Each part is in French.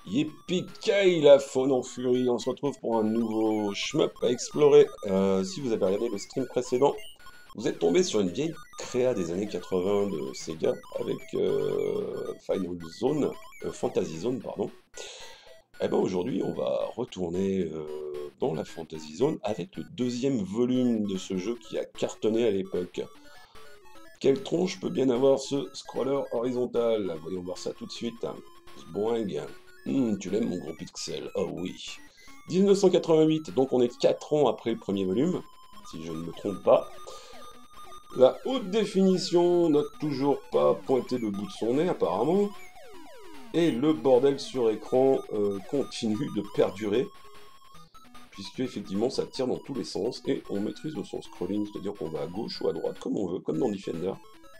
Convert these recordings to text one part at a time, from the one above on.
Yippee la faune en furie, on se retrouve pour un nouveau shmup à explorer. Si vous avez regardé le stream précédent, vous êtes tombé sur une vieille créa des années 80 de Sega avec Final Zone, Fantasy Zone, pardon. Et ben aujourd'hui, on va retourner dans la Fantasy Zone avec le deuxième volume de ce jeu qui a cartonné à l'époque. Quelle tronche peut bien avoir ce scroller horizontal? Voyons voir ça tout de suite. Boing. Tu l'aimes mon gros pixel? Oh oui. 1988, donc on est 4 ans après le premier volume, si je ne me trompe pas. La haute définition n'a toujours pas pointé le bout de son nez apparemment. Et le bordel sur écran continue de perdurer. Puisque effectivement ça tire dans tous les sens et on maîtrise son scrolling, c'est-à-dire qu'on va à gauche ou à droite comme on veut, comme dans Defender.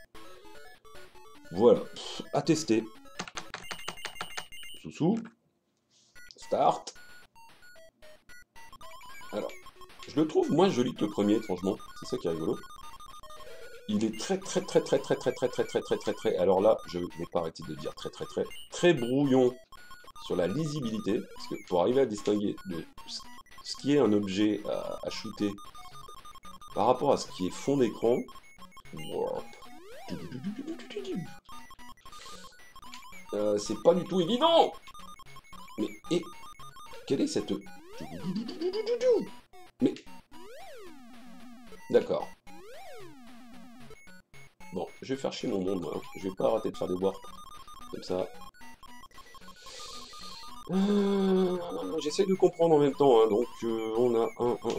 Voilà, à tester. Sous-sous. Start. Alors, je le trouve moins joli que le premier, franchement. C'est ça qui est rigolo. Il est très. Alors là, je ne vais pas arrêter de dire très brouillon sur la lisibilité. Parce que pour arriver à distinguer de ce qui est un objet à shooter par rapport à ce qui est fond d'écran, c'est pas du tout évident. Mais et quelle est cette... Mais... D'accord. Bon, je vais faire chier mon monde, moi. Hein. Je vais pas arrêter de faire des warps. Comme ça. J'essaie de comprendre en même temps. Hein. Donc, on a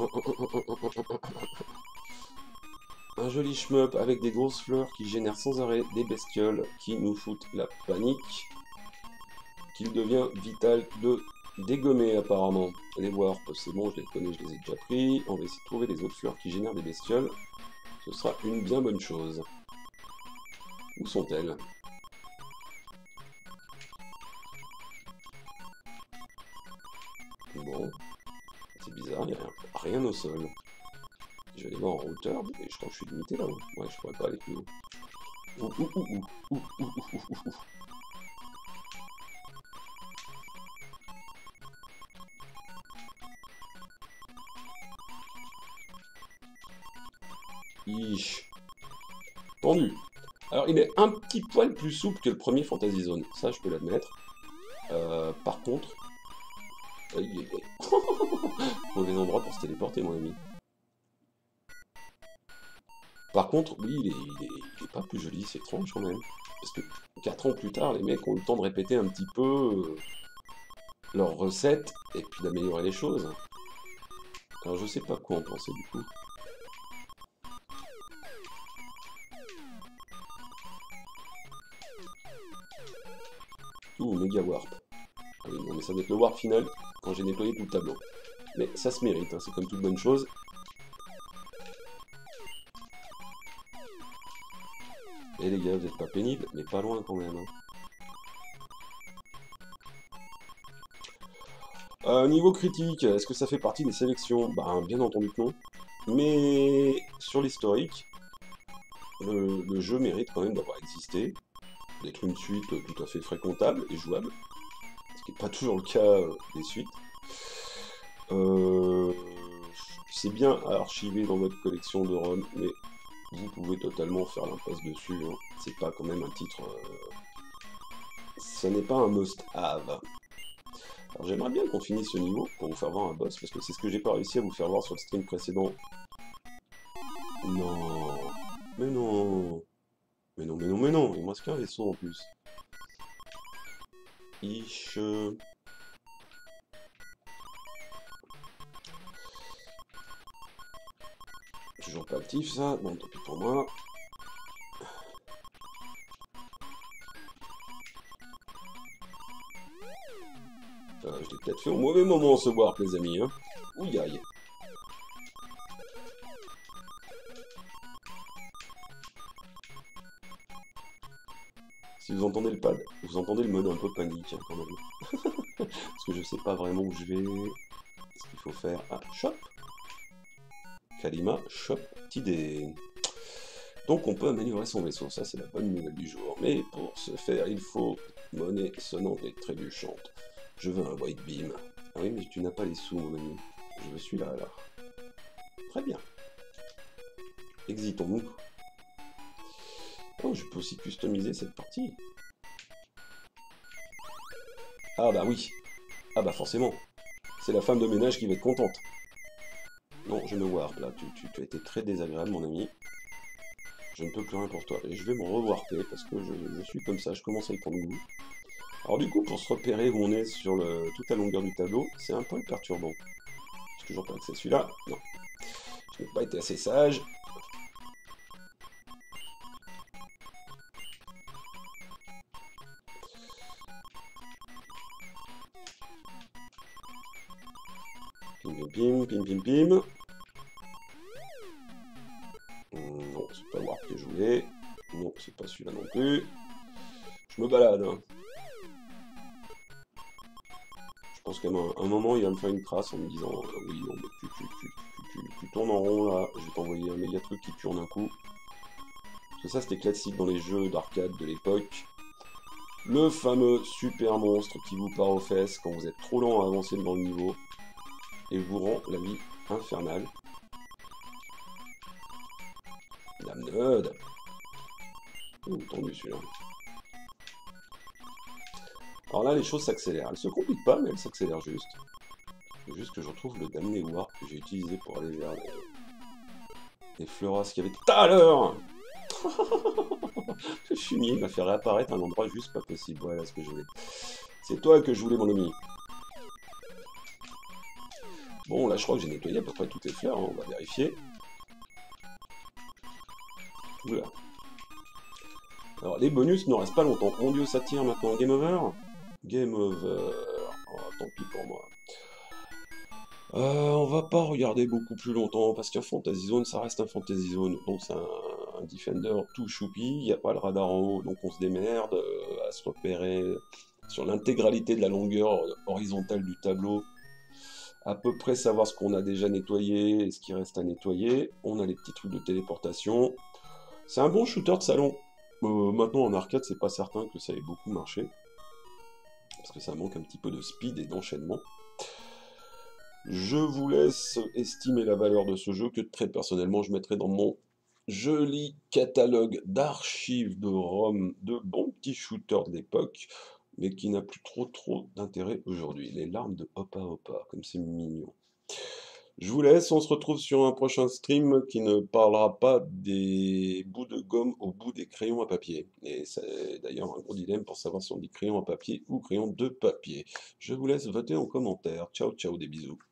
un joli shmup avec des grosses fleurs qui génèrent sans arrêt des bestioles qui nous foutent la panique. Qu'il devient vital de dégommer apparemment. Les warps, c'est bon, je les connais, je les ai déjà pris. On va essayer de trouver les autres fleurs qui génèrent des bestioles. Ce sera une bien bonne chose. Où sont-elles? Bon, c'est bizarre, il n'y a rien au sol. Je vais aller voir en hauteur, mais je crois que je suis limité là-haut. Ouais, je pourrais pas aller plus haut. Ich. Tendu. Alors, il est un petit poil plus souple que le premier Fantasy Zone. Ça, je peux l'admettre. Par contre... Mauvais endroit pour se téléporter, mon ami. Par contre, oui, il est pas plus joli, c'est étrange quand même. Parce que 4 ans plus tard, les mecs ont eu le temps de répéter un petit peu leurs recettes et puis d'améliorer les choses. Alors, je sais pas quoi en penser du coup. Ouh, méga warp. Ah oui, non, mais ça va être le warp final quand j'ai nettoyé tout le tableau. Mais ça se mérite, hein, c'est comme toute bonne chose. Et les gars, vous êtes pas pénibles, mais pas loin quand même. Hein. Niveau critique, est-ce que ça fait partie des sélections? Ben, bien entendu que non. Mais sur l'historique, le jeu mérite quand même d'avoir existé, d'être une suite tout à fait fréquentable et jouable, ce qui n'est pas toujours le cas des suites. C'est bien à archiver dans votre collection de ROM, mais vous pouvez totalement faire l'impasse dessus. Hein. C'est pas quand même un titre... Ce n'est pas un must-have. Alors j'aimerais bien qu'on finisse ce niveau pour vous faire voir un boss, parce que c'est ce que j'ai pas réussi à vous faire voir sur le stream précédent. Non... Mais non... Mais non, il me reste qu'un vaisseau en plus. Ich... Toujours pas actif ça, bon tant pis pour moi. Je l'ai peut-être fait au mauvais moment ce warp les amis, hein. Ouille aïe. Si vous entendez le pad, vous entendez le mode un peu panique hein, quand même. Parce que je sais pas vraiment où je vais. Ce qu'il faut faire. Ah, shop. Kalima, shop, idée. Donc on peut améliorer son vaisseau, ça c'est la bonne nouvelle du jour. Mais pour ce faire, il faut monnaie sonnante et trébuchante. Je veux un white beam. Ah oui, mais tu n'as pas les sous, mon ami. Je veux celui-là, alors. Très bien. Exitons-nous. Oh, je peux aussi customiser cette partie. Ah bah oui. Ah bah forcément. C'est la femme de ménage qui va être contente. Non, je me warp là. Tu as été très désagréable, mon ami. Je ne peux plus rien pour toi. Et je vais me rewarper parce que je suis comme ça. Je commence à y prendre goût. Alors du coup, pour se repérer où on est sur toute la longueur du tableau, c'est un peu perturbant. J'ai toujours pas accès à celui-là. Non. Je n'ai pas été assez sage. Pim pim pim, pim pim pim. Non, c'est pas le warp que je voulais. Non, c'est pas celui-là non plus. Je me balade, hein. Je pense qu'à un moment, il va me faire une trace en me disant oui, non, mais tu tournes en rond là, je vais t'envoyer un méga truc qui tourne un coup. Parce que ça, c'était classique dans les jeux d'arcade de l'époque. Le fameux super monstre qui vous part aux fesses quand vous êtes trop lent à avancer dans le niveau et vous rend la vie infernale. Dame Nod. Oh, tendu celui-là. Alors là, les choses s'accélèrent. Elles se compliquent pas, mais elles s'accélèrent juste. C'est juste que je retrouve le damné warp que j'ai utilisé pour aller vers les fleuras qu'il y avait tout à l'heure. Le fumier m'a fait réapparaître un endroit juste pas possible. Voilà ce que je voulais. C'est toi que je voulais, mon ami. Bon, là, je crois que j'ai nettoyé à peu près toutes les fleurs. Hein. On va vérifier. Oula. Alors, les bonus ne restent pas longtemps. Mon dieu, ça tire maintenant. Game over? Game over. Oh, tant pis pour moi. On va pas regarder beaucoup plus longtemps, parce qu'un Fantasy Zone, ça reste un Fantasy Zone. Donc c'est un Defender tout choupi, il n'y a pas le radar en haut, donc on se démerde à se repérer sur l'intégralité de la longueur horizontale du tableau, à peu près savoir ce qu'on a déjà nettoyé et ce qui reste à nettoyer. On a les petits trucs de téléportation. C'est un bon shooter de salon. Maintenant en arcade, c'est pas certain que ça ait beaucoup marché, parce que ça manque un petit peu de speed et d'enchaînement. Je vous laisse estimer la valeur de ce jeu que très personnellement je mettrai dans mon joli catalogue d'archives de ROM de bons petits shooters de l'époque, mais qui n'a plus trop d'intérêt aujourd'hui. Les larmes de Hoppa Hoppa, comme c'est mignon. Je vous laisse, on se retrouve sur un prochain stream qui ne parlera pas des bouts de gomme au bout des crayons à papier. Et c'est d'ailleurs un gros dilemme pour savoir si on dit crayon à papier ou crayon de papier. Je vous laisse voter en commentaire. Ciao, ciao, des bisous.